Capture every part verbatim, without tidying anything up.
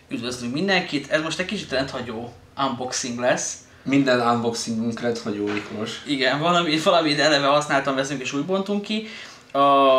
Üdvözlünk mindenkit, ez most egy kicsit rendhagyó unboxing lesz. Minden unboxingunk rendhagyó, Miklós. Igen, valami, valamit eleve használtam, veszünk és úgy bontunk ki. A,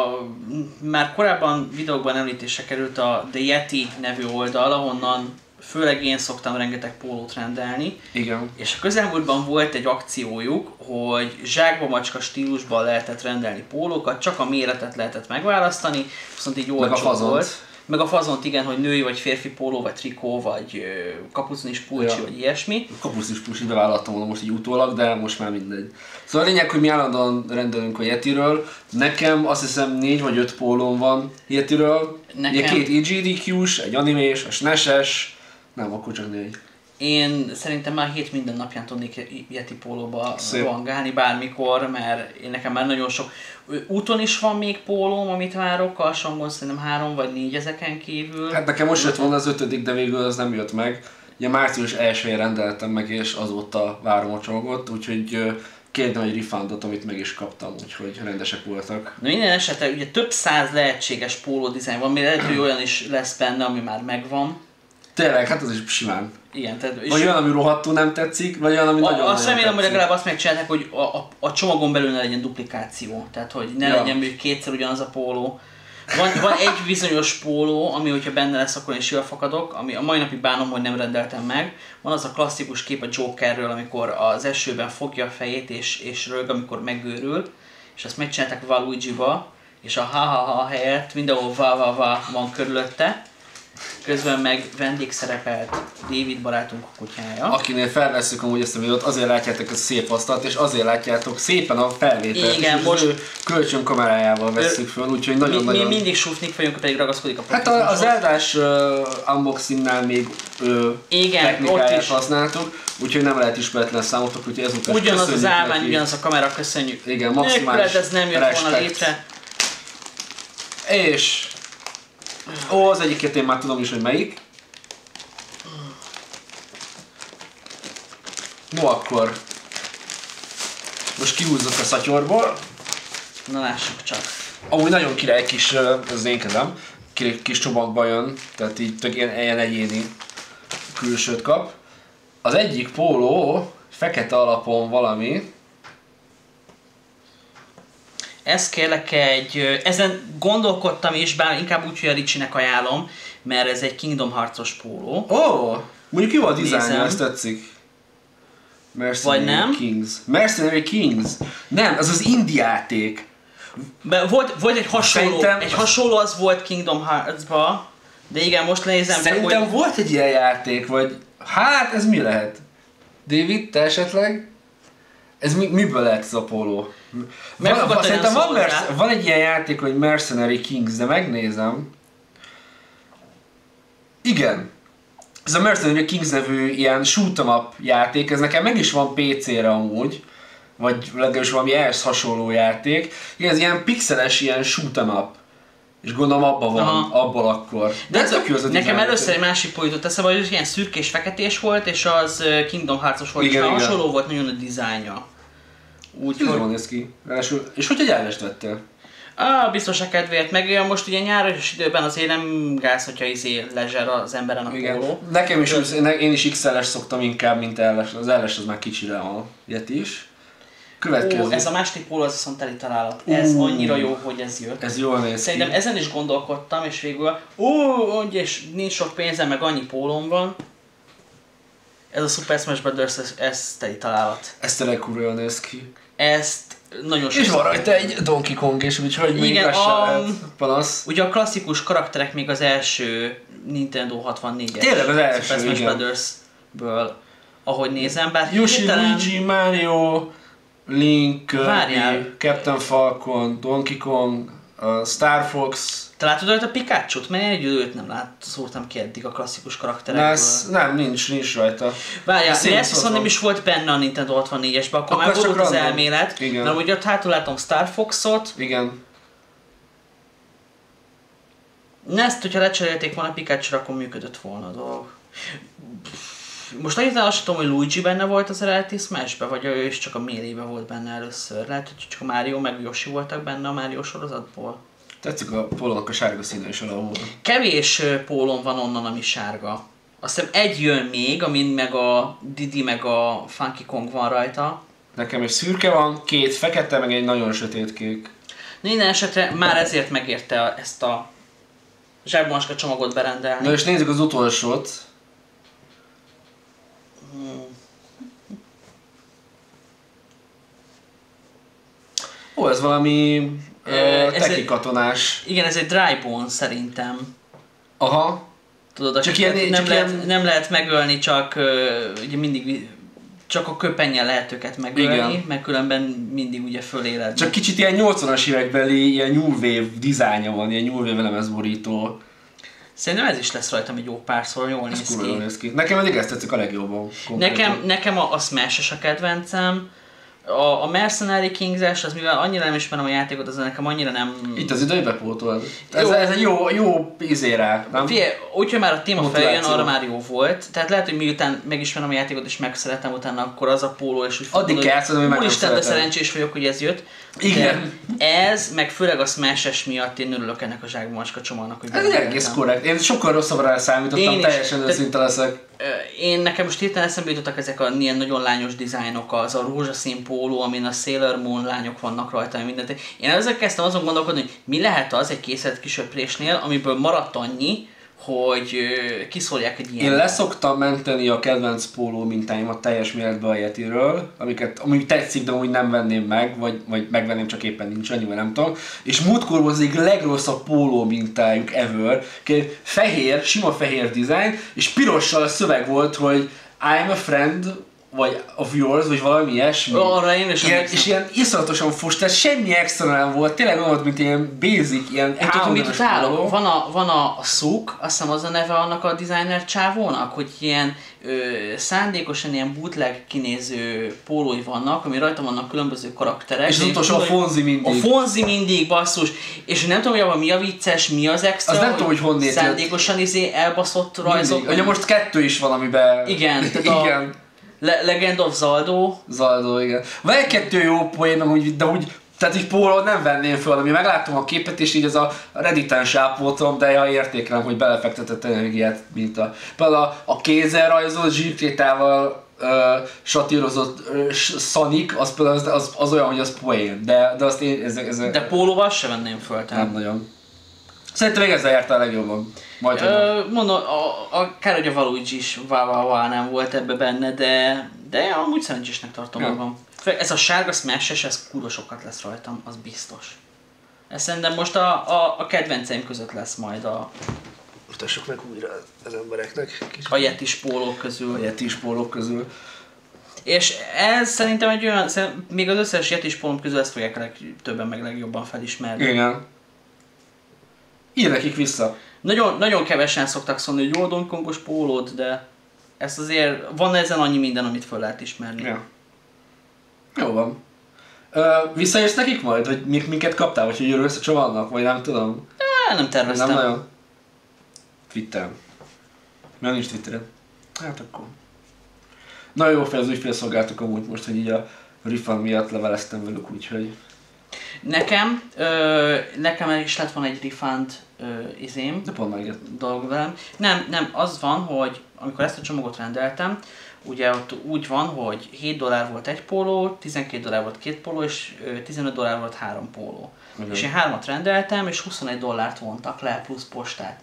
már korábban videókban említésre került a The Yeti nevű oldal, ahonnan főleg én szoktam rengeteg pólót rendelni. Igen. És a közelmúltban volt egy akciójuk, hogy zsákba macska stílusban lehetett rendelni pólókat, csak a méretet lehetett megválasztani, viszont így olcsó volt. Meg a fazont, igen, hogy női vagy férfi póló, vagy trikó, vagy kapucnis pulcsi, ja. vagy ilyesmi. A kapucnis pulcsi bevállaltam volna most így utólag, de most már mindegy. Szóval a lényeg, hogy mi állandóan rendelünk a Yetiről. Nekem azt hiszem négy vagy öt pólóm van Yetiről. Nekem... Ugye két E G D Q-s, egy animés, a es en e es-es. Nem, akkor csak négy. Én szerintem már hét minden napján tudnék Yeti pólóba rohangálni bármikor, mert én nekem már nagyon sok... Úton is van még pólóm, amit várok, alsóban szerintem három vagy négy ezeken kívül. Hát nekem most jött volna az ötödik, de végül az nem jött meg. Ugye március elsején rendeltem meg, és azóta várom a csomagot, úgyhogy kértem egy refundot, amit meg is kaptam, úgyhogy rendesek voltak. Na minden esetre ugye több száz lehetséges póló dizájn van, még lehet, hogy olyan is lesz benne, ami már megvan. Tényleg, hát az is simán. Igen, tehát... Vagy olyan, ami rohadtul nem tetszik, vagy olyan, ami nagyon nem tetszik. Azt remélem, hogy legalább azt megcsinálták, hogy a, a, a csomagon belül ne legyen duplikáció. Tehát, hogy ne ja. legyen mondjuk kétszer ugyanaz a póló. Van, van egy bizonyos póló, ami hogyha benne lesz, akkor én sírva fakadok, ami a mai napig bánom, hogy nem rendeltem meg. Van az a klasszikus kép a Jokerről, amikor az esőben fogja a fejét és, és rög, amikor megőrül. És azt megcsinálták Waluigi-ba, és a ha-ha-ha helyett mindenhol va-va-va van körülötte. Közben meg vendégszerepelt David barátunk kutyája. Akinél felvesszük amúgy ezt a videót, azért látjátok a szép asztalt, és azért látjátok szépen a felvételt. Igen, és most kölcsön kamerájával vesszük föl, úgyhogy nagyon-nagyon... Mi, mi mindig sufnik vagyunk, pedig ragaszkodik a profizmushoz. Hát az Eldás uh, unboxingnál még uh, igen, technikáját használtuk, úgyhogy nem lehet ismeretlen számotokra, úgyhogy ezután ugyanaz az állvány, ugyanaz a kamera, köszönjük. Igen, maximális ez nem jött volna létre. És... Ó, az egyiket én már tudom is, hogy melyik. No akkor... Most kihúzzuk a szatyorból. Na lássuk csak. Amúgy nagyon király kis, ez az én kezem, kis csomagba jön, tehát így tök ilyen, ilyen egyéni külsőt kap. Az egyik póló, fekete alapon valami. Ez kérlek egy, ezen gondolkodtam is, bár inkább úgy, hogy a Ricsinek ajánlom, mert ez egy Kingdom Hearts-os póló. Ó, oh, mondjuk jó a dizájnja, ezt tetszik. Vagy nem? Kings. Mercenary Kings. Nem, az az indie játék. Volt, volt egy hasonló, Szerintem egy hasonló az volt Kingdom Hearts-ba, de igen, most nézem. Szerintem hogy... volt egy ilyen játék, vagy hát ez mi lehet? David, te esetleg? Ez mi, miből lehet ez a póló? Van, van, szerintem van, merc- van egy ilyen játék, hogy Mercenary Kings, de megnézem. Igen. Ez a Mercenary Kings nevű ilyen shoot'em up játék, ez nekem meg is van pé cére amúgy. Vagy legalábbis valami ehhez hasonló játék. Igen, ez ilyen pixeles ilyen shoot'em up. És gondolom abban van, aha. abból akkor. De ez az nekem először egy másik póló jutott eszembe, hogy ilyen szürke és feketés volt, és az Kingdom Hearts-os volt, igen, és igen. hasonló volt nagyon a dizájnja. Úgy, hogy... van ez ki. És hogy egy állest vettél? Ah, biztos a kedvéért, meg most ugye nyáros időben azért nem gáz, hogyha izé lezser az emberen a póló. Nekem is, én is iksz el es szoktam inkább, mint el es. Az el es az már kicsire a Yeti is. Következő. Ó, ez a másik póló az viszont teli találat. Uh, ez annyira jó, hogy ez jött. Ez jól néz Szerintem ki. Ezen is gondolkodtam, és végül ó, és nincs sok pénzem, meg annyi pólóm van. Ez a Super Smash Brothers, ez, ez teli találat. Ez tényleg kurva jól néz ki. Ezt nagyon sok. És van rajta egy Donkey Kong is, úgyhogy még az sem lehet panasz. Ugye a klasszikus karakterek még az első Nintendo hatvannégyes. Tényleg az első, Super Smash Brothers-ből, ahogy nézem, bár Yoshi, hirtelen... Luigi, Mario, Link, Kirby, Captain Falcon, Donkey Kong, uh, Star Fox. Te látod rajta a Pikachu-t? Mert én egy őt nem lát, szóltam ki eddig a klasszikus karakterekből. Ez, nem, nincs, nincs rajta. Várjál, ez viszont nem is volt benne a Nintendo hatvannégyesben, akkor, akkor már volt az random. Elmélet. Igen. Mert ugye ott hátul látom Star Foxot. Igen. Ezt, hogyha lecserélték volna Pikachu-ra, akkor működött volna a dolog. Most annyit azt tudom, hogy Luigi benne volt az eredeti Smash-be, vagy ő is csak a Melee-be volt benne először. Lehet, hogy csak a Mario meg Yoshi voltak benne a Mario sorozatból. Tetszik a pólónak a sárga színe is alapból. Kevés pólón van onnan, ami sárga. Azt hiszem egy jön még, amin meg a Didi meg a Funky Kong van rajta. Nekem egy szürke van, két fekete, meg egy nagyon sötétkék. Minden esetre már ezért megérte ezt a zsákbamaska csomagot berendelni. Na és nézzük az utolsót. Hmm. Ó, ez valami Ö, uh, ez teki egy- katonás. Igen, ez egy dry bone szerintem. Aha. Tudod, Csak csak ilyen- nem, csak lehet, ilyen- nem lehet megölni, csak ö, ugye mindig vi- csak a köpennyel lehet őket megölni, Igen. meg különben mindig ugye fölélednek. Csak kicsit ilyen nyolcvanas évekbeli ilyen New Wave dizájnja van, ilyen New Wave lemezborító. Szerintem ez is lesz rajtam egy jó párszor, jól Ez néz kurva jól ki. néz ki. Nekem eddig ezt tetszik a legjobban. konkrétan. Nekem, nekem a, a Smash-es a kedvencem. A, a Mercenary Kings-es, az mivel annyira nem ismerem a játékot, az nekem annyira nem... Itt az idő bepótolt. Ez, Jó. ez egy jó, jó izé rá, nem? Figyelj, úgyhogy már a téma Motiváció. feljön, arra már jó volt. Tehát lehet, hogy miután megismerem a játékot és megszeretem utána, akkor az a póló, és úgy Addig kell játszani, hogy meg nem úristen, de szereted. szerencsés vagyok, hogy ez jött. Igen. De ez, meg főleg a Smash-es miatt én örülök ennek a zsákbamaska csomagnak, hogy Ez egy berendeltem. egész korrekt. Én sokkal rosszabbra számítottam, Én is. teljesen Te- őszinte leszek. Ö, Én nekem most hirtelen eszembe jutottak ezek a ilyen nagyon lányos dizájnok, az a rózsaszín póló, amin a Sailor Moon lányok vannak rajta, mindent. Én ezzel kezdtem azon gondolkodni, hogy mi lehet az egy készlet kisöprésnél, amiből maradt annyi, hogy ö, kiszórják egy ilyen. Én leszoktam menteni a kedvenc póló mintáimat teljes méretbe a Yetiről, amiket, amik tetszik, de amúgy nem venném meg, vagy, vagy megvenném, csak éppen nincs annyi, vagy nem tudom. És múltkor volt az egyik legrosszabb póló mintájuk ever. Fehér, sima fehér dizájn, és pirossal szöveg volt, hogy I'm a friend, vagy of yours, vagy valami ilyesmi. Arra én is Ilyen, emlékszem. és ilyen iszonyatosan fos, tehát semmi extra nem volt, tényleg olyan volt, mint ilyen basic, ilyen Én tudom, mit állandós utálok? póló. Van a, van a, a Suk, azt hiszem az a neve annak a designer csávónak, hogy ilyen ö, szándékosan ilyen bootleg kinéző pólói vannak, ami rajta vannak különböző karakterek. És az de utolsó a tudom, hogy Fonzi mindig. A Fonzi mindig, basszus. És nem tudom, hogy abban mi a vicces, mi az extra, Az nem tudom, hogy honnét jött. szándékosan izé elbaszott rajzok. Mindig. Ugye most kettő is van, amiben... Igen, tehát a- igen. Le- Legend of Zaldo. Zaldó, igen. Van egy-kettő jó poén, amúgy, de úgy, tehát így póló nem venném föl, ami megláttam a képet, és így ez a Redditen sápoltam, de ja, értékelem, hogy belefektetett energiát, mint a... Például a, a kézzel rajzolt zsírkrétával uh, satírozott uh, Sonic, az például az, az, az olyan, hogy az poén, de, de azt én, ez, ez, De pólóval se venném föl. nem tehát. nagyon. Szerintem még ezzel jártál legjobban. Majd hogy nem. Ö, mondom, a, a, kár, hogy a Valuigi is vá, vá, vá, nem volt ebbe benne, de, de amúgy szerencsésnek tartom Ja. magam. Főleg Ez a sárga Smash-es, ez kurva sokat lesz rajtam, az biztos. Ez szerintem most a, a, a kedvenceim között lesz majd a, Mutassuk meg újra az embereknek. Kis a Yetis pólók közül. Yetis pólók közül. És ez szerintem egy olyan, szerintem még az összes Yetis pólók közül ezt fogják a legtöbben meg legjobban felismerni. Igen. Ír nekik vissza. Nagyon, nagyon kevesen szoktak szólni, hogy jó Donkey Kongos pólód, de ezt azért van ezen annyi minden, amit föl lehet ismerni. Ja. Jó van. Ö, visszajössz nekik majd, hogy mik, minket kaptál, vagy hogy örülsz a csomagnak, vagy nem tudom? Á, nem terveztem. Nem nagyon. Twitteren. Mert nincs Twitteren. Hát akkor. Nagyon jó fel az ügyfélszolgáltatók amúgy most, hogy így a refund miatt leveleztem velük, úgyhogy... Nekem, ö, nekem is lett volna egy refund ö, izém, De pont megért. dolog velem. Nem, nem, az van, hogy amikor ezt a csomagot rendeltem, ugye ott úgy van, hogy hét dollár volt egy póló, tizenkét dollár volt két póló, és ö, tizenöt dollár volt három póló. Igen. És én hármat rendeltem, és huszonegy dollárt vontak le, plusz postát.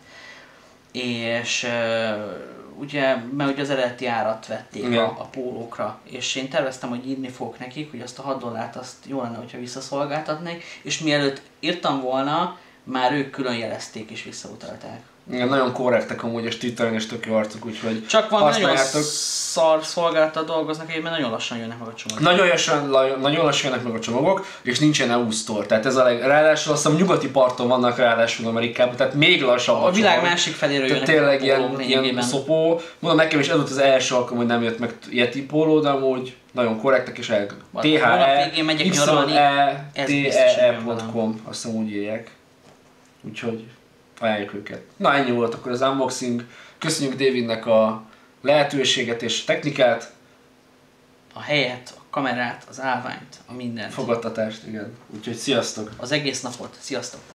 És ö, ugye, mert ugye az eredeti árat vették Igen. a, a pólókra, és én terveztem, hogy írni fogok nekik, hogy azt a hat dollárt azt jó lenne, hogyha visszaszolgáltatnék, és mielőtt írtam volna, már ők külön jelezték és visszautalták. Igen, nagyon korrektek amúgy, és Twitteren is tök jó arcuk, úgyhogy Csak van nagyon használjátok. szar szolgáltat dolgoznak, egyébként nagyon lassan jönnek meg a csomagok. Nagyon lassan, la- nagyon lassan jönnek meg a csomagok, és nincsen é u Store, tehát ez a leg... Ráadásul azt hiszem nyugati parton vannak ráadásul Amerikában, tehát még lassabb A világ csomag. másik feléről Tehát jönnek tényleg a ilyen, pólók ilyen lényegében. szopó. Mondom, nekem is ez volt az első alkalom, hogy nem jött meg Yeti póló, de amúgy nagyon korrektek és el. Majd T H hónap E végén megyek Y nyaralni, E ez T biztos, hogy E jön pont com, azt hiszem úgy írják. Úgyhogy ajánljuk őket. Na ennyi volt akkor az unboxing. Köszönjük Davidnek a lehetőséget és a technikát, A helyet, a kamerát, az állványt, a mindent. fogadtatást, igen. Úgyhogy sziasztok! Az egész napot. Sziasztok!